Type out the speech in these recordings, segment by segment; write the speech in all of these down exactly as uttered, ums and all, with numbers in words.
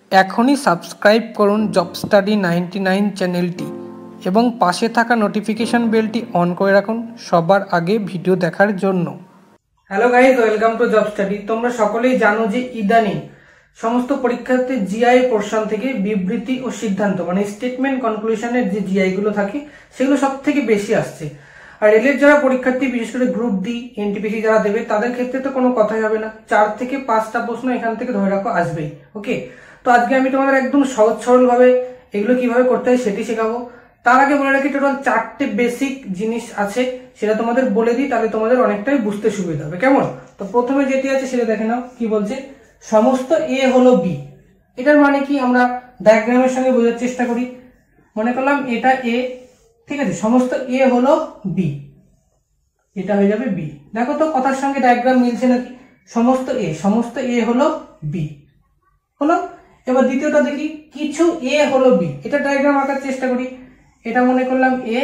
এখনই সাবস্ক্রাইব করুন job study ninety nine চ্যানেলটি এবং পাশে থাকা নোটিফিকেশন বেলটি অন করে রাখুন সবার আগে ভিডিও দেখার জন্য। Hello guys, welcome to job study. তোমরা সকলেই জানো যে ইদানিং সমস্ত পরীক্ষার্থী জিআই পোর্শন থেকে বিবৃতি ও সিদ্ধান্ত মানে স্টেটমেন্ট কনক্লুশনের যে জিআই গুলো থাকে সেগুলো সব থেকে বেশি আসছে। আর রেলের যারা পরীক্ষার্থী, বিশেষ করে গ্রুপ ডি, এনটিপিসি যারা দেবে তাদের ক্ষেত্রে তো কোনো কথাই হবে না, চার থেকে পাঁচটা প্রশ্ন এখান থেকে ধরে রাখো আসবেই। ওকে, তো আজকে আমি তোমাদের একদম সহজ সরল ভাবে এগুলো কিভাবে করতে হয় সেটি শেখাবো। তার আগে বলে রাখি, টোটাল চারটে বেসিক জিনিস আছে, সেটা তোমাদের বলে দিই, তাহলে তোমাদের অনেকটাই বুঝতে সুবিধা হবে। কেমন? তো প্রথমে যেটি আছে সেটা দেখে নাও। কি বলছে? সমস্ত এ হলো বি। এটার মানে কি আমরা ডায়াগ্রামের সঙ্গে বোঝার চেষ্টা করি। মনে করলাম এটা এ, ঠিক আছে, সমস্ত এ হলো বি, এটা হয়ে যাবে বি। দেখো তো কথার সঙ্গে ডায়াগ্রাম মিলছে নাকি? সমস্ত এ, সমস্ত এ হলো বি হলো। এবার দ্বিতীয়টা দেখি, কিছু এ হলো বি। এটা ডায়াগ্রাম আঁকার চেষ্টা করি। এটা মনে করলাম এ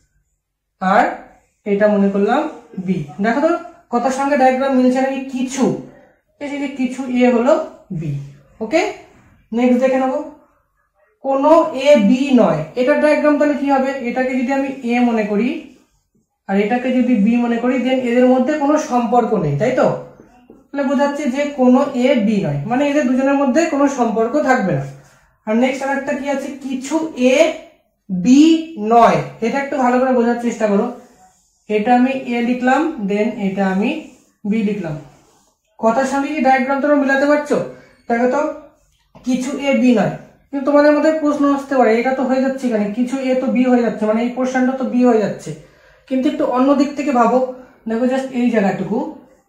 আর এটা মনে করলাম বি। দেখো তো কথার সঙ্গে ডায়াগ্রাম মিলছে নাকি? কিছু, এই যে কিছু এ হলো বি। ওকে, নেক্সট দেখে নেবো, কোন এ বি নয়। এটার ডায়াগ্রাম তাহলে কি হবে? এটাকে যদি আমি এ মনে করি আর এটাকে যদি বি মনে করি, দেন এদের মধ্যে কোনো সম্পর্ক নেই, তাই তো? তাহলে বোঝাচ্ছে যে কোনো এ বি নয়, মানে এদের দুজনের মধ্যে কোনো সম্পর্ক থাকবে না। আর নেক্সট আরেকটা কি আছে? কিছু এ বি নয়। এটা একটু ভালো করে বোঝার চেষ্টা করো। এটা আমি এ লিখলাম, দেন এটা আমি বি লিখলাম। কথার সঙ্গে কি ডায়াগ্রাম তোমরা মিলাতে পারছো? দেখো তো, কিছু এ বি নয়, কিন্তু তোমাদের মধ্যে প্রশ্ন আসতে পারে, এটা তো হয়ে যাচ্ছে এখানে, কিছু এ তো বি হয়ে যাচ্ছে, মানে এই পোর্শনটা তো বি হয়ে যাচ্ছে, কিন্তু একটু অন্য দিক থেকে ভাবো। দেখো জাস্ট এই জায়গাটুকু,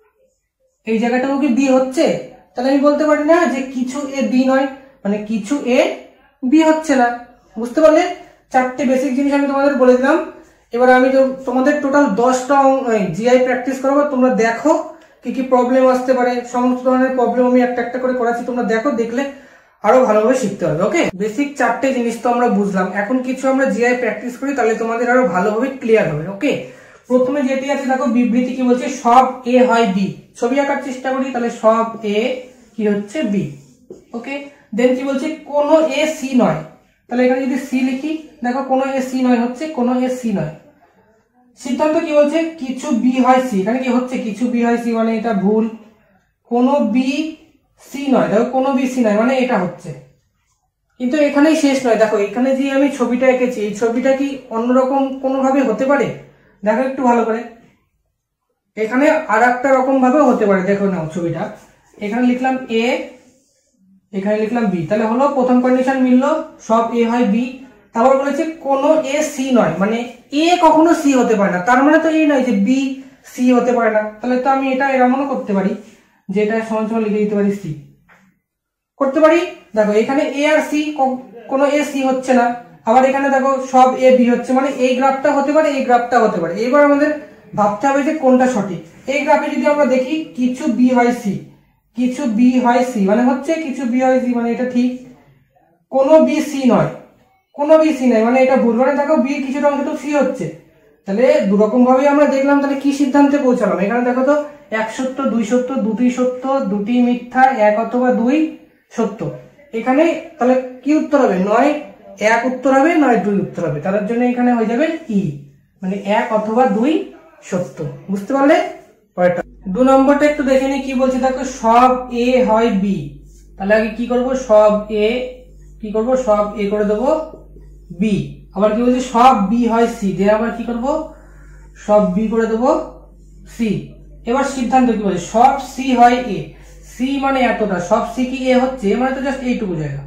এই জায়গাটাও কি বি হচ্ছে? তাহলে আমি বলতে পারি না যে কিছু এ বি নয়, মানে কিছু এ বি হচ্ছে না। বুঝতে পারলে? চারটে বেসিক জিনিস আমি তোমাদের বলে দিলাম। এবার আমি তোমাদের টোটাল দশটা জিআই প্র্যাকটিস করাবো। তোমরা দেখো কি কি প্রবলেম আসতে পারে, সমস্ত ধরনের প্রবলেম আমি একটা একটা করে করাচ্ছি, তোমরা দেখো, দেখলে আরো ভালোভাবে শিখতে হবে। ওকে, বেসিক চারটে জিনিস তো আমরা বুঝলাম, এখন কিছু আমরা জিআই প্র্যাকটিস করি, তাহলে তোমাদের আরো ভালোভাবে ক্লিয়ার হবে। ওকে, প্রথমে যেটি আছে দেখো, বিবৃতি কি বলছে? সব এ হয় বি। ছবি আঁকার চেষ্টা করি, তাহলে সব এ কি হচ্ছে? বি। ওকে, দেন কি বলছে? কোনো এ সি নয়। তাহলে এখানে যদি সি লিখি, দেখো কোনো এ সি নয় হচ্ছে, কোনো এ সি নয়। সিদ্ধান্ত কি বলছে? কিছু বি হয় সি। এখানে কি হচ্ছে? কিছু বি হয় সি, মানে এটা ভুল। কোনো বি সি নয়, দেখো কোনো বি সি নয়, মানে এটা হচ্ছে। কিন্তু এখানেই শেষ নয়, দেখো এখানে যে আমি ছবিটা এঁকেছি, এই ছবিটা কি অন্যরকম কোনোভাবে হতে পারে? দেখো একটু ভালো করে, এখানে আর একটা রকম ভাবে হতে পারে। দেখো নাও ছবিটা, এখানে লিখলাম এ, এখানে লিখলাম বি, তাহলে হলো প্রথম কন্ডিশন মিললো, সব এ হয় বি। তারপর বলেছে কোনো এ সি নয়, মানে এ কখনো সি হতে পারে না, তার মানে তো এই নয় যে বি সি হতে পারে না। তাহলে তো আমি এটা এমনও করতে পারি যে এটা সমান সমান লিখে দিতে পারি সি, করতে পারি। দেখো এখানে এ আর সি, কোনো এ সি হচ্ছে না। আবার এখানে দেখো সব এ বি হচ্ছে, মানে এই গ্রাফটা হতে পারে, এই গ্রাফটা হতে পারে। এবার আমাদের ভাবতে হবে যে কোনটা সঠিক। এই গ্রাফে যদি আমরা দেখি কিছু বি হয় সি, কিছু বি হয় সি মানে হচ্ছে কিছু বি হয় সি, মানে এটা ঠিক। কোনো বি সি নয়, কোনো বি সি নয়, মানে এটা ভুল। মানে দেখো বি কিছুটা অংশ তো সি হচ্ছে। তাহলে দুরকম ভাবে আমরা দেখলাম, তাহলে কি সিদ্ধান্তে পৌঁছালাম? এখানে দেখো তো, এক সত্য, দুই সত্য, দুটি সত্য, দুটি মিথ্যা, এক অথবা দুই সত্য। এখানে তাহলে কি উত্তর হবে? নয় এক উত্তর হবে, নয় দুই উত্তর হবে। তার জন্য এখানে হয়ে যাবে ই, মানে এক অথবা দুই সত্য। বুঝতে পারলে? পরেরটা দু নম্বরটা একটু দেখে নি কি বলছে। দেখো সব এ হয় বি, তাহলে আগে কি করব? সব এ কি করব? সব এ করে দেবো বি। আবার কি বলছে? সব বি হয় সি, দিয়ে আবার কি করব? সব বি করে দেবো সি। এবার সিদ্ধান্ত কি বলছে? সব সি হয় এ। সি মানে এতটা, সব সি কি এ হচ্ছে? মানে তো জাস্ট এইটুকু জায়গা,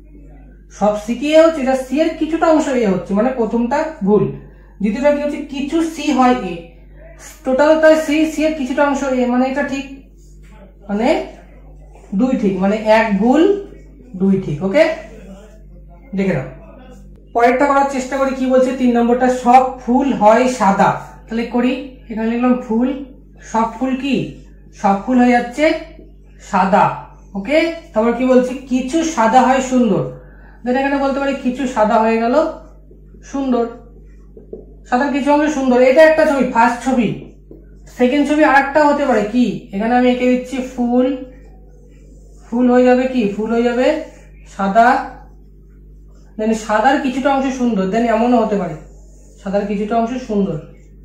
সব সি কি এ হচ্ছে, জাস্ট সি এর কিছুটা অংশ এ হচ্ছে, মানে প্রথমটা ভুল। দ্বিতীয়টা কি হচ্ছে? কিছু সি হয় এ, টোটাল তাই সি, সি এর কিছুটা অংশ এ, মানে এটা ঠিক, মানে দুই ঠিক, মানে এক ভুল দুই ঠিক। ওকে, দেখে নাও। পরেরটা করার চেষ্টা করি। কি বলছে? তিন নম্বরটা, সব ফুল হয় সাদা। তাহলে করি, এখানে লিখলাম ফুল, সব ফুল কি? সব ফুল হয়ে যাচ্ছে সাদা। ওকে, তারপর কি বলছে? কিছু সাদা হয় সুন্দর। দেন এখানে বলতে পারি কিছু সাদা হয়ে গেল সুন্দর, সাদার কিছু অংশ সুন্দর। এটা একটা ছবি, ফার্স্ট ছবি। সেকেন্ড ছবি আর একটা হতে পারে কি? এখানে আমি এঁকে দিচ্ছি ফুল, ফুল হয়ে যাবে কি? ফুল হয়ে যাবে সাদা, দেন সাদার কিছুটা অংশ সুন্দর, দেন এমনও হতে পারে সাদার কিছুটা অংশ সুন্দর,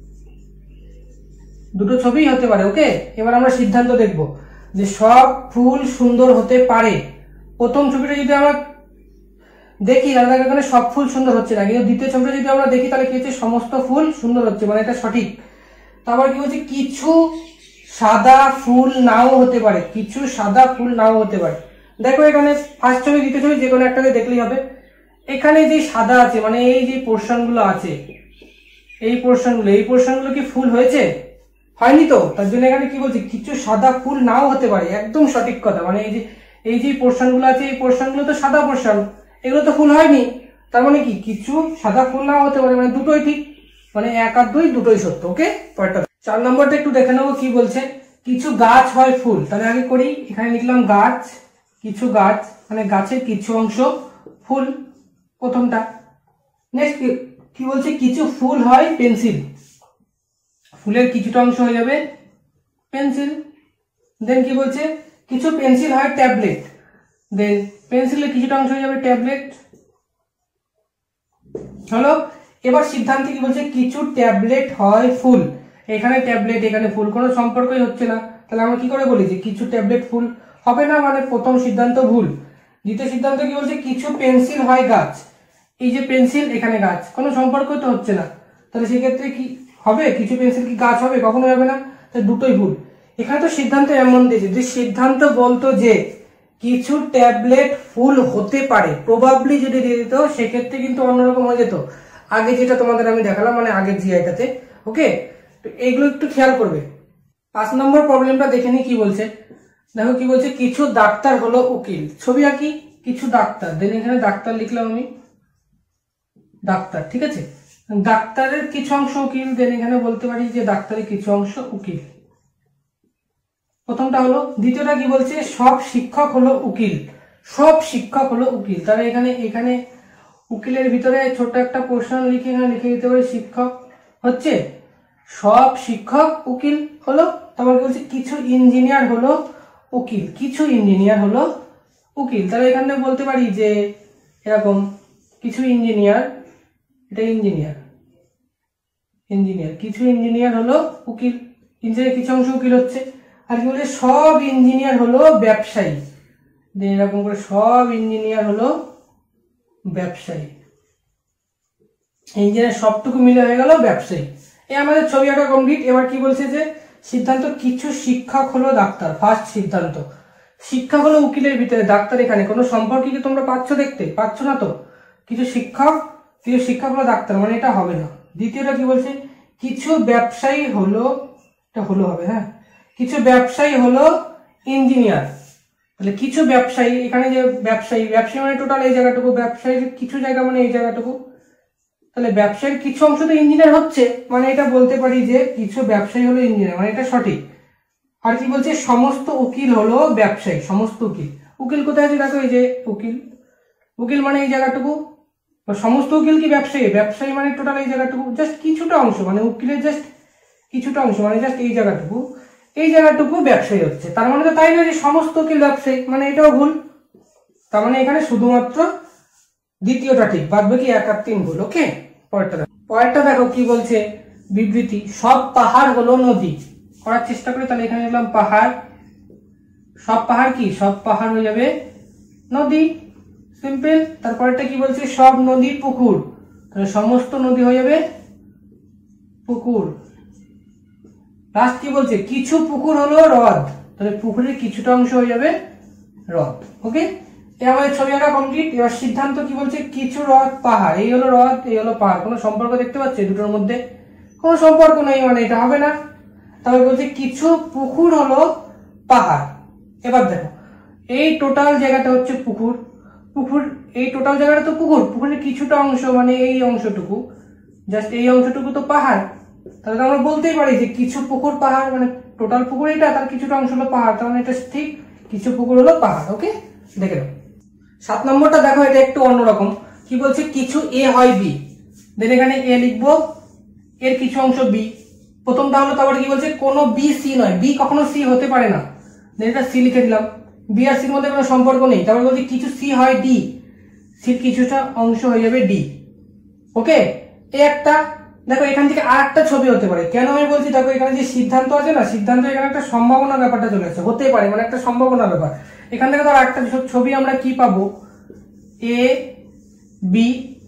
দুটো ছবিই হতে পারে। ওকে, এবার আমরা সিদ্ধান্ত দেখব যে সব ফুল সুন্দর হতে পারে। প্রথম ছবিটা যদি আমরা দেখি তাহলে এখানে সব ফুল সুন্দর হচ্ছে না, কিন্তু দ্বিতীয় ছবিটা যদি আমরা দেখি তাহলে কি হচ্ছে, সমস্ত ফুল সুন্দর হচ্ছে, মানে এটা সঠিক। তারপর কি হচ্ছে, কিছু সাদা ফুল নাও হতে পারে, কিছু সাদা ফুল নাও হতে পারে। দেখো এখানে ফার্স্ট ছবি দ্বিতীয় ছবি যে কোনো একটাকে দেখলেই হবে। এখানে যে সাদা আছে মানে এই যে পোর্শন গুলো আছে, এই পোর্শন গুলো এই পোর্শন গুলো কি ফুল হয়েছে? হয়নি তো, তার জন্য এখানে কি বলছি, কিছু সাদা ফুল নাও হতে পারে। একদম সঠিক কথা, মানে এই যে এই যে পোর্শন গুলো আছে এই পোর্শন গুলো তো সাদা পোর্শন, এগুলো তো ফুল হয়নি, তার মানে কি কিছু সাদা ফুল নাও হতে পারে, মানে দুটোই ঠিক, মানে এক আর দুই দুটোই সত্য। ওকে, পরেরটা চার নম্বরটা একটু দেখে নেবো কি বলছে। কিছু গাছ হয় ফুল, তাহলে আগে করি, এখানে লিখলাম গাছ, কিছু গাছ মানে গাছের কিছু অংশ ফুল, প্রথমটা। নেক্সট কি বলছে, কিছু ফুল হয় পেন্সিল, ফুলের কিছুটা অংশ হয়ে যাবে পেন্সিল। দেন কি বলছে, কিছু পেন্সিল হয় ট্যাবলেট, দেন পেন্সিলের কিছুটা অংশ হয়ে যাবে ট্যাবলেট। হলো, এবার সিদ্ধান্তে কি বলছে, কিছু ট্যাবলেট হয় ফুল, এখানে ট্যাবলেট এখানে ফুল, কোনো সম্পর্কই হচ্ছে না, তাহলে আমরা কি করে বলি যে কিছু ট্যাবলেট ফুল হবে না, মানে প্রথম সিদ্ধান্ত ভুল। দ্বিতীয় সিদ্ধান্ত কি বলছে, কিছু পেন্সিল হয় গাছ, এই যে পেন্সিল এখানে গাছ, কোনো সম্পর্ক তো হচ্ছে না, তাহলে সেক্ষেত্রে কি হবে, কিছু পেন্সিল কি গাছ হবে? কখনো হবে না, তাহলে দুটোই ভুল। এখানে তো সিদ্ধান্ত এমন দিয়েছে যে সিদ্ধান্ত বলতো যে কিছু ট্যাবলেট ফুল হতে পারে, প্রবাবলি যদি দিয়ে দিত সেক্ষেত্রে কিন্তু অন্যরকম হয়ে যেত, আগে যেটা তোমাদের আমি দেখালাম মানে আগের জিআইটাতে। ওকে, তো এইগুলো একটু খেয়াল করবে। পাঁচ নম্বর প্রবলেমটা দেখে নি কি বলছে, দেখো কি বলছে, কিছু ডাক্তার হলো উকিল, ছবি আঁকি, কিছু ডাক্তার, দেন এখানে ডাক্তার লিখলাম আমি, ডাক্তার, ঠিক আছে, ডাক্তারের কিছু অংশ উকিল, দেন এখানে বলতে পারি যে ডাক্তারের কিছু অংশ উকিল, প্রথমটা হলো। দ্বিতীয়টা কি বলছে, সব শিক্ষক হলো উকিল, সব শিক্ষক হলো উকিল, তাহলে এখানে এখানে উকিলের ভিতরে ছোট একটা পোর্শন লিখে এখানে লিখে দিতে পারি শিক্ষক হচ্ছে, সব শিক্ষক উকিল হলো। তারপর কি বলছে, কিছু ইঞ্জিনিয়ার হলো উকিল, কিছু ইঞ্জিনিয়ার হলো উকিল, তাহলে এখানে বলতে পারি যে এরকম কিছু ইঞ্জিনিয়ার, এটা ইঞ্জিনিয়ার, ইঞ্জিনিয়ার কিছু ইঞ্জিনিয়ার হলো উকিল, ইঞ্জিনিয়ার কিছু অংশ উকিল হচ্ছে। আর কি বলছে, সব ইঞ্জিনিয়ার হলো ব্যবসায়ী, এরকম করে সব ইঞ্জিনিয়ার হলো ব্যবসায়ী, ইঞ্জিনিয়ার সবটুকু মিলে হয়ে গেল ব্যবসায়ী। এই আমাদের ছবি আঁকা কমপ্লিট। এবার কি বলছে যে সিদ্ধান্ত, কিছু শিক্ষক হলো ডাক্তার, ফার্স্ট সিদ্ধান্ত, শিক্ষক হলো উকিলের ভিতরে, ডাক্তার এখানে কোনো সম্পর্ক কি তোমরা পাচ্ছ, দেখতে পাচ্ছ না তো, কিছু শিক্ষক, কিছু শিক্ষক হলো ডাক্তার, মানে এটা হবে না। দ্বিতীয়টা কি বলছে, কিছু ব্যবসায়ী হলো, এটা হলো হবে, হ্যাঁ, কিছু ব্যবসায়ী হলো ইঞ্জিনিয়ার, তাহলে কিছু ব্যবসায়ী, এখানে যে ব্যবসায়ী, ব্যবসায়ী মানে টোটাল এই জায়গাটুকু, ব্যবসায়ীর কিছু জায়গা মানে এই জায়গাটুকু, তাহলে ব্যবসায়ীর কিছু অংশ তো ইঞ্জিনিয়ার হচ্ছে, মানে এটা বলতে পারি যে কিছু ব্যবসায়ী হলো ইঞ্জিনিয়ার, মানে এটা সঠিক। আর কি বলছে, সমস্ত উকিল হলো ব্যবসায়ী, সমস্ত উকিল, উকিল কোথায় আছে দেখো, এই যে উকিল, উকিল মানে এই জায়গাটুকু, সমস্ত উকিল কি ব্যবসায়ী, ব্যবসায়ী মানে টোটাল এই জায়গাটুকু, জাস্ট কিছুটা অংশ, মানে উকিলের জাস্ট কিছুটা অংশ, মানে জাস্ট এই জায়গাটুকু, এই জায়গাটুকু ব্যবসায়ী হচ্ছে, তার মানে তো তাই না যে সমস্ত উকিল ব্যবসায়ী, মানে এটাও ভুল। তার মানে এখানে শুধুমাত্র দ্বিতীয়টা ঠিক, বাদ বাকি এক আর তিন ভুল। ওকে, পরেরটা দেখো, পরেরটা দেখো কি বলছে, বিবৃতি, সব পাহাড় হলো নদী, করার চেষ্টা করি, তাহলে এখানে লিখলাম পাহাড়, সব পাহাড় কি, সব পাহাড় হয়ে যাবে নদী, সিম্পল। তারপরেরটা কি বলছে, সব নদী পুকুর, তাহলে সমস্ত নদী হয়ে যাবে পুকুর। লাস্ট কি বলছে, কিছু পুকুর হলো হ্রদ, তাহলে পুকুরের কিছুটা অংশ হয়ে যাবে হ্রদ। ওকে, এই আমাদের ছবি আঁকা কমপ্লিট। এবার সিদ্ধান্ত কি বলছে, কিছু হ্রদ পাহাড়, এই হলো হ্রদ এই হলো পাহাড়, কোনো সম্পর্ক দেখতে পাচ্ছে দুটোর মধ্যে, কোনো সম্পর্ক নেই, মানে এটা হবে না। তারপর বলছে কিছু পুকুর হলো পাহাড়। এবার দেখো এই টোটাল জায়গাটা হচ্ছে পুকুর, পুকুর এই টোটাল জায়গাটা তো পুকুর, পুকুরের কিছুটা অংশ মানে এই অংশটুকু, জাস্ট এই অংশটুকু তো পাহাড়, তাহলে আমরা বলতেই পারি যে কিছু পুকুর পাহাড়, মানে টোটাল পুকুর এটা, তার কিছুটা অংশ হলো পাহাড়, তার মানে এটা ঠিক, কিছু পুকুর হলো পাহাড়। ওকে, দেখে নাও। সাত নম্বরটা দেখো, এটা একটু অন্যরকম, কি বলছে, কিছু এ হয় বি, দেন এখানে এ লিখবো, এর কিছু অংশ বি, প্রথমটা হলো। তারপরে কি বলছে, কোনো বি সি নয়, বি কখনো সি হতে পারে না, দেন এটা সি লিখে দিলাম। বি আর সির মধ্যে কোনো সম্পর্ক নেই, তারপর বলছি কিছু সি হয় ডি, সির কিছুটা অংশ হয়ে যাবে ডি। ওকে, এই একটা দেখো এখান থেকে আর একটা ছবি হতে পারে। কেন আমি বলছি, দেখো এখানে যে সিদ্ধান্ত আছে না, সিদ্ধান্ত এখানে একটা সম্ভাবনা ব্যাপারটা চলে আসছে, হতে পারে মানে একটা সম্ভাবনা ব্যাপার। এখান থেকে ধর একটা ছবি আমরা কি পাবো, এ বি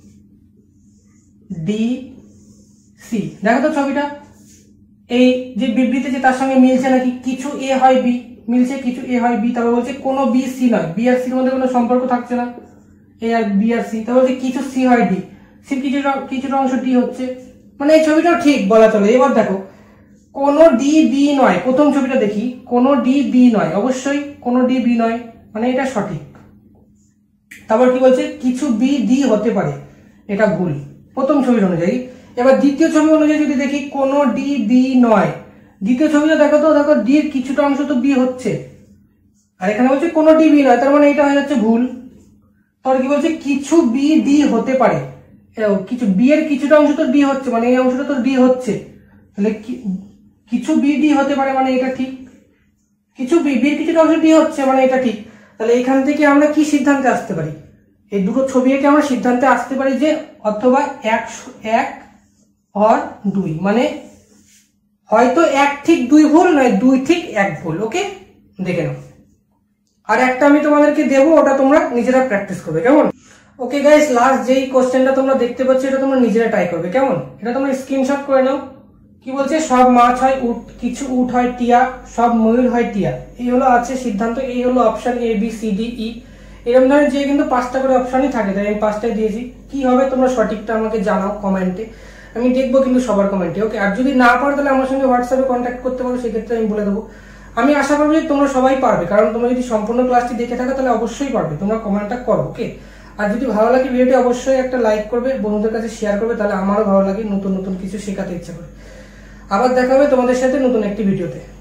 ডি সি। দেখো তো ছবিটা, এই যে বিবৃতি যে তার সঙ্গে মিলছে নাকি, কিছু এ হয় বি মিলছে, কিছু এ হয় বি। তারপর বলছে কোনো বি সি নয়, বি আর সির মধ্যে কোনো সম্পর্ক থাকছে না, এ আর বি আর সি। তারপর বলছে কিছু সি হয় ডি, সির কিছুটা কিছুটা অংশ ডি হচ্ছে, মানে এই ছবিটাও ঠিক বলা চলে। এবার দেখো কোনো ডি বি নয়, প্রথম ছবিটা দেখি, কোনো ডি বি নয়, অবশ্যই কোনো ডি বি নয়, মানে এটা সঠিক। তারপর কি বলছে, কিছু বি ডি হতে পারে, এটা ভুল প্রথম ছবির অনুযায়ী। এবার দ্বিতীয় ছবি অনুযায়ী যদি দেখি, কোনো ডি বি নয়, দ্বিতীয় ছবিটা দেখো তো, দেখো ডি এর কিছুটা অংশ তো বি হচ্ছে, আর এখানে বলছে কোনো ডি বি নয়, তার মানে এটা হয়ে যাচ্ছে ভুল। তাহলে কি বলছে, কিছু বি ডি হতে পারে, কিছু বি এর কিছুটা অংশ তো ডি হচ্ছে, মানে এই অংশটা তো ডি হচ্ছে, তাহলে কিছু বি ডি হতে পারে, মানে এটা ঠিক। কিছু বি বির কিছুটা অংশ ডি হচ্ছে, মানে এটা ঠিক। তাহলে এখান থেকে আমরা কি সিদ্ধান্তে আসতে পারি, এই দুটো ছবি এঁকে আমরা সিদ্ধান্তে আসতে পারি যে অথবা এক এক আর দুই, মানে হয়তো এক ঠিক দুই ভুল, নয় দুই ঠিক এক ভুল। ওকে, দেখে নাও। আর একটা আমি তোমাদেরকে দেবো, ওটা তোমরা নিজেরা প্র্যাকটিস করবে, কেমন? ওকে গাইস, লাস্ট যেই কোশ্চেনটা তোমরা দেখতে পাচ্ছ, এটা তোমরা নিজেরা ট্রাই করবে, কেমন? এটা তোমরা স্ক্রিনশট করে নাও। কি বলছে, সব মাছ হয় উট, কিছু উট হয় টিয়া, সব ময়ূর হয় টিয়া। এই হলো আছে সিদ্ধান্ত, এই হলো option A B C D E. এরকম ধরনের যে কিন্তু পাঁচটা করে অপশনই থাকে, তাই আমি পাঁচটাই দিয়েছি। কি হবে তোমরা সঠিকটা আমাকে জানাও কমেন্টে, আমি দেখবো কিন্তু সবার কমেন্টে। ওকে, আর যদি না পারো তাহলে আমার সঙ্গে হোয়াটসঅ্যাপে কন্ট্যাক্ট করতে পারো, সেক্ষেত্রে আমি বলে দেবো। আমি আশা করবো যে তোমরা সবাই পারবে, কারণ তোমরা যদি সম্পূর্ণ ক্লাসটি দেখে থাকো তাহলে অবশ্যই পারবে। তোমরা কমেন্টটা করো। ওকে, আর যদি ভালো লাগে ভিডিওটি অবশ্যই একটা লাইক করবে, বন্ধুদের কাছে শেয়ার করবে, তাহলে আমারও ভালো লাগে, নতুন নতুন কিছু শেখাতে ইচ্ছা করে। আবার দেখা হবে তোমাদের সাথে নতুন একটি ভিডিওতে।